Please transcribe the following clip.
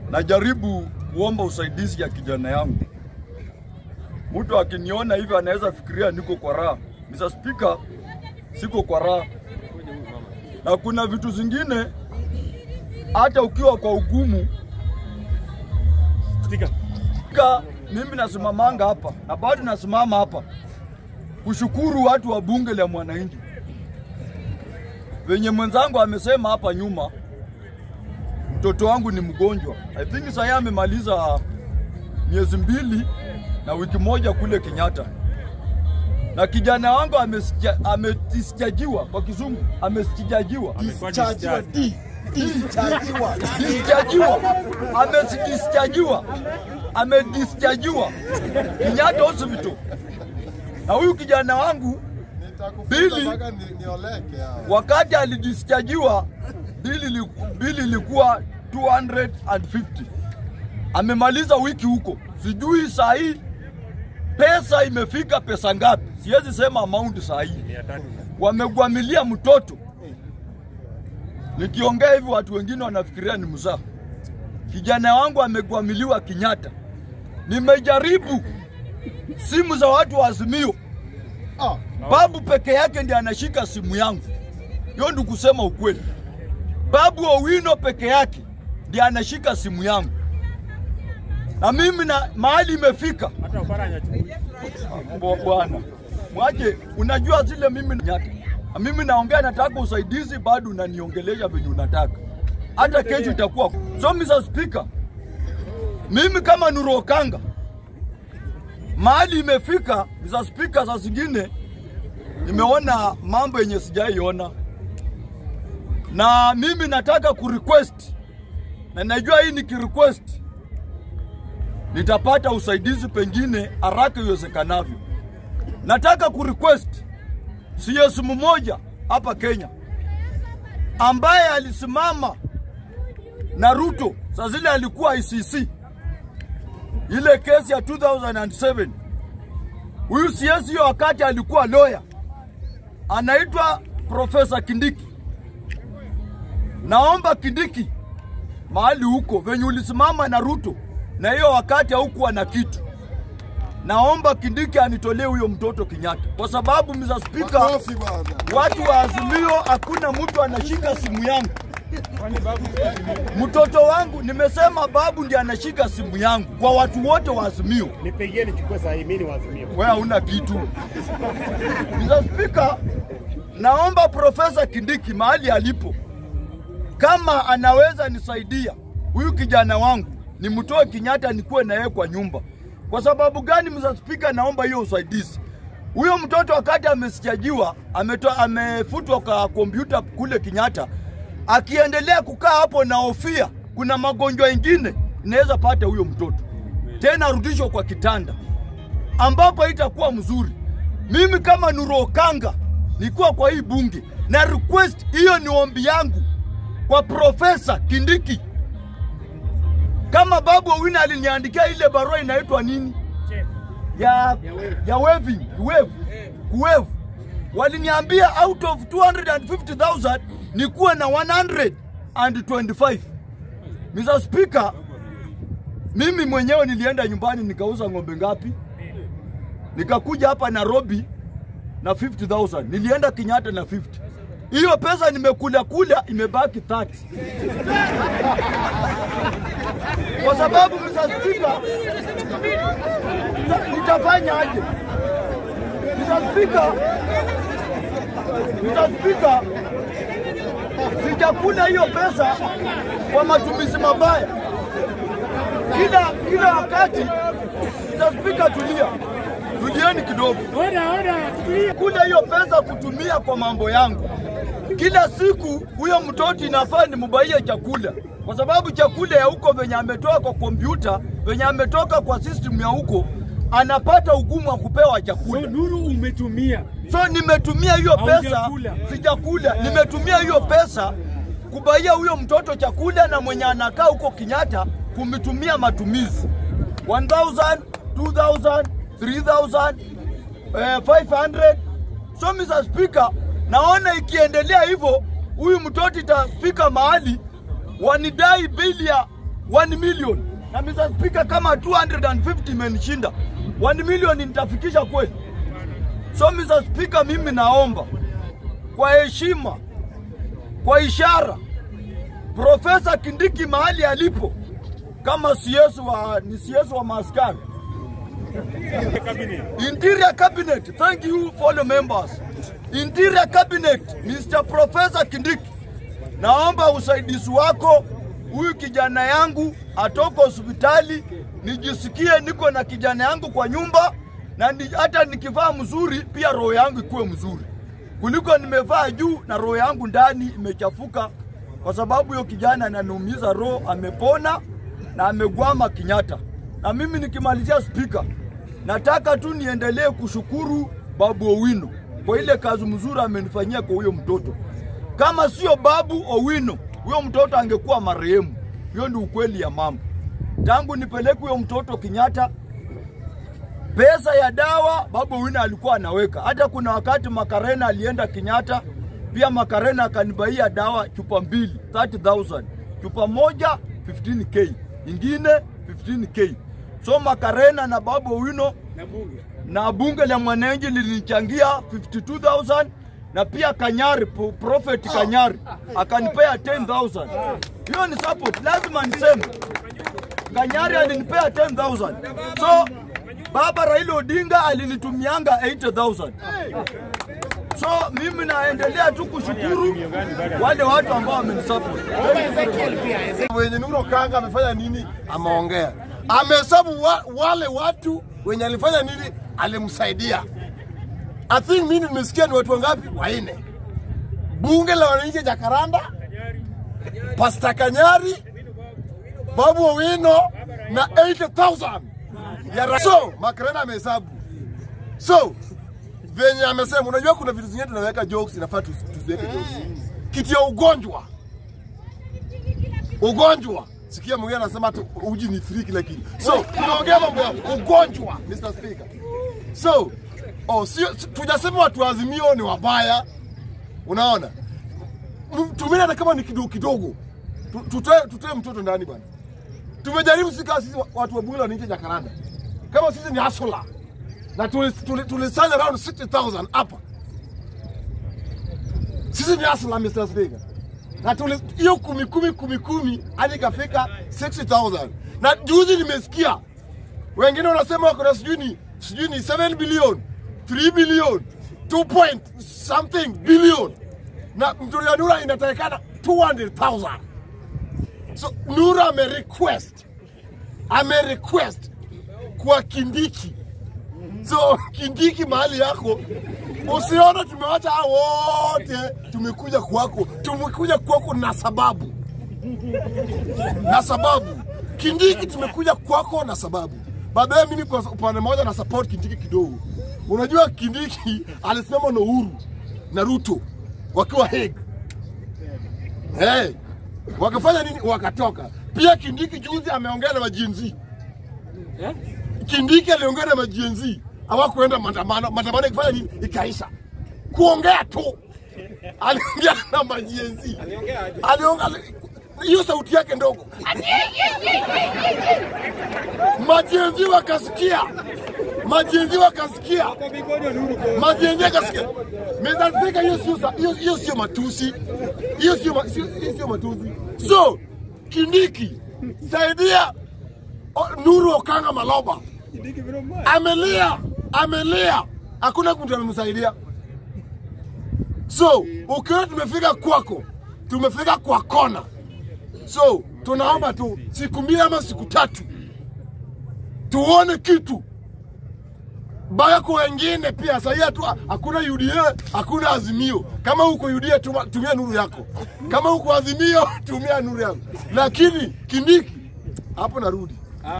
najaribu kuomba usaidizi ya kijana yangu. Mtu akiniona hivi anaweza fikiria niko kwa raha. Mr. Speaker, siko kwa raha. Na kuna vitu zingine hata ukiwa kwa ugumu. Mimi nasimamanga hapa na bado nasimama hapa kushukuru watu wa bunge la mwananchi. Venye mwenzangu amesema hapa nyuma, mtoto wangu ni mgonjwa. I think sasa amemaliza miezi 2 na wiki moja kule Kenyatta. Na kijana wangu amedischargiwa kwa kizungu, amedischargiwa. Amedischargiwa Kenyatta Hospital. Na huyu kijana wangu bili wakati alidischargiwa bili ilikuwa 250. Amemaliza wiki huko. Sijui saa hii pesa imefika pesa ngapi. Siwezi sema amount saa hii. Wamegwamilia mtoto. Nikiongea hivi watu wengine wanafikiria ni mzaha. Kijana wangu amegwamiliwa Kenyatta. Nimejaribu simu za watu wa Azimio. Babu peke yake ndiye anashika simu yangu. Hiyo ndio kusema ukweli. Babu Owino peke yake ndiye anashika simu yangu. Na mimi na mahali imefika. Hata ufaranya bwana. Mwaje, unajua zile mimi Kenyatta. Mimi naongea nataka usaidizi bado unaniongelea venye unataka. Hata kesho itakuwa. So Mr. Speaker, mimi kama Nuru Okanga mahali imefika, Mr. Speaker, saa zingine nimeona mambo yenye sijaiona. Na mimi nataka kurequest, na najua hii nikirequest nitapata usaidizi pengine haraka iwezekanavyo. Nataka kurequest CS mmoja hapa Kenya ambaye alisimama na Ruto saa zile alikuwa ICC, ile kesi ya 2007. Huyu CS hiyo wakati alikuwa lawyer, anaitwa Professor Kindiki. Naomba Kindiki, mahali huko venye ulisimama na Ruto na hiyo wakati haukuwa na kitu, naomba Kindiki anitolee huyo mtoto Kenyatta. Kwa sababu Mr. Speaker, watu wa Azimio hakuna mtu anashika simu yangu. Mtoto wangu, nimesema babu ndiye anashika simu yangu kwa watu wote wa Azimio. Nipigie nichukue saa hii, mimi ni wa Azimio. Wewe huna kitu. Mr. Speaker, naomba Professor Kindiki mahali alipo, kama anaweza nisaidia huyu kijana wangu nimtoe Kenyatta nikuwe na yeye kwa nyumba. Kwa sababu gani Mr. Speaker, naomba hiyo usaidizi? Huyo mtoto wakati amesijajiwa, amefutwa kwa kompyuta kule Kenyatta, akiendelea kukaa hapo na hofia kuna magonjwa mengine inaweza pata huyo mtoto. Tena arudishwe kwa kitanda ambapo itakuwa mzuri. Mimi kama Nuru Okanga nikuwa kwa hii bunge na request hiyo, ni ombi yangu kwa Professor Kindiki. Kama babu Owino aliniandikia ile barua inaitwa nini? Ya wave. Waliniambia out of 250,000 nikuwe na 125. Mr. Speaker, mimi mwenyewe nilienda nyumbani nikauza ng'ombe ngapi? Nikakuja hapa Nairobi na 50,000. Nilienda Kenyatta na 50. Hiyo pesa nimekula imebaki 30. Kwa sababu Mr. Speaker, nitafanya aje? Mr. Speaker, sijakula hiyo pesa kwa matumizi mabaya. Kila wakati Mr. Speaker, tulieni kidogo. Kula hiyo pesa kutumia kwa mambo yangu. Kila siku huyo mtoto inafaa nimubaie chakula. Kwa sababu chakula ya huko venye ametoka kwa kompyuta, venye ametoka kwa system ya huko, anapata ugumu wa kupewa chakula. So Nuru umetumia. So nimetumia hiyo pesa, sijakula. Nimetumia hiyo pesa kubaia huyo mtoto chakula, na mwenye anakaa huko Kenyatta kumitumia matumizi. 1,000, 2,000, 3,000, 500. So Mr. Speaker, naona ikiendelea hivyo huyu mtoto itafika mahali wanidai bili ya 1 million. Na Mr. Speaker, kama 250 imenishinda, 1 million nitafikisha kweli? So Mr. Speaker, mimi naomba kwa heshima, kwa ishara, Profesa Kindiki mahali alipo, kama CS wa maaskari, Interior Cabinet, thank you fellow members. Interior Cabinet, Mr. Profesa Kindiki, naomba usaidizi wako. Huyu kijana yangu atoka hospitali, nijisikie niko na kijana yangu kwa nyumba, na hata nikivaa mzuri pia roho yangu ikuwe mzuri, kuliko nimevaa juu na roho yangu ndani imechafuka, kwa sababu hiyo kijana ananiumiza roho. Amepona na amegwama Kenyatta. Na mimi nikimalizia Speaker, nataka tu niendelee kushukuru Babu Owino kwa ile kazi mzuri amenifanyia kwa huyo mtoto. Kama sio Babu Owino, huyo mtoto angekuwa marehemu. Hiyo ndio ukweli ya mambo. Tangu nipeleke huyo mtoto Kenyatta, pesa ya dawa Babu Owino alikuwa anaweka. Hata kuna wakati Makarena alienda Kenyatta, pia Makarena akanibaia dawa chupa mbili 30,000. Chupa moja 15k, ingine 15k. So Makarena na Babu Owino na bunge la mwananchi lilichangia 52,000, na pia Kanyari, Prophet Kanyari akanipea 10,000. Hiyo ni support, lazima niseme. Kanyari alinipea 10,000. So Baba Raila Odinga alinitumianga 80,000. So mimi naendelea tu kushukuru wale watu ambao wamenisupport. Wenye Nuru Okanga amefanya nini? Ameongea. Amehesabu wale watu wenye alifanya nini, alimsaidia. I think mimi nimesikia ni watu wangapi? 4. Bunge la wananchi Jakaranda, Pastor Kanyari, Babu Owino na 80,000. So Makarena amehesabu. So venye amesema, unajua kuna vitu zingine tunaweka jokes, inafaa tusiweke jokes. Kitu ya ugonjwa. Sikia mwingine anasema tu uji ni 3 kila kitu. So tunaongea mambo ya ugonjwa, Mr. Speaker. So tujasema watu wa Azimio ni wabaya. Unaona? Tumena hata kama ni kidogo. Tutoe mtoto ndani bwana. Tumejaribu sisi watu wa bunge la nje Jakaranda. Kama sisi ni hustler. Na tulisanya around 60,000 hapa. Sisi ni hustler, Mr. Speaker. Na hiyo 10 hadi kafika 60,000. Na juzi nimesikia wengine wanasema wako na sijui ni 7 billion, 3 billion, 2 point something billion. Na mtu ya Nuru inatakikana 200,000. So Nuru ame-request kwa Kindiki. So Kindiki mahali yako, usiona tumewacha hao wote, tumekuja kwako na sababu. Kindiki tumekuja kwako na sababu. Baadaye mimi kwa upande mmoja na support Kindiki kidogo. Unajua Kindiki alisimama na Uhuru na Ruto wakiwa Hague. Wakafanya nini? Wakatoka. Pia Kindiki juzi ameongea na majenzi. Kindiki aliongea na majenzi. Hawakuenda maandamano ikifanya nini? Ikaisha. Kuongea tu. Aliongea na majenzi. Aliongea hiyo sauti yake ndogo. Majenzi wakasikia. Majenzi akasikia. Mr. Speaker, hiyo sio matusi. Hiyo sio matusi. So, Kindiki, saidia Nuru Okanga Maloba. Amelia. Hakuna mtu amemsaidia. So, ukiwa tumefika kwako, tumefika kwa kona. So, tunaomba tu siku 2 ama siku 3 tuone kitu. Baya kwa wengine pia sasa tu hakuna UDA, hakuna Azimio. Kama uko UDA tumia Nuru yako. Kama uko Azimio tumia Nuru yako. Lakini Kindiki hapo narudi.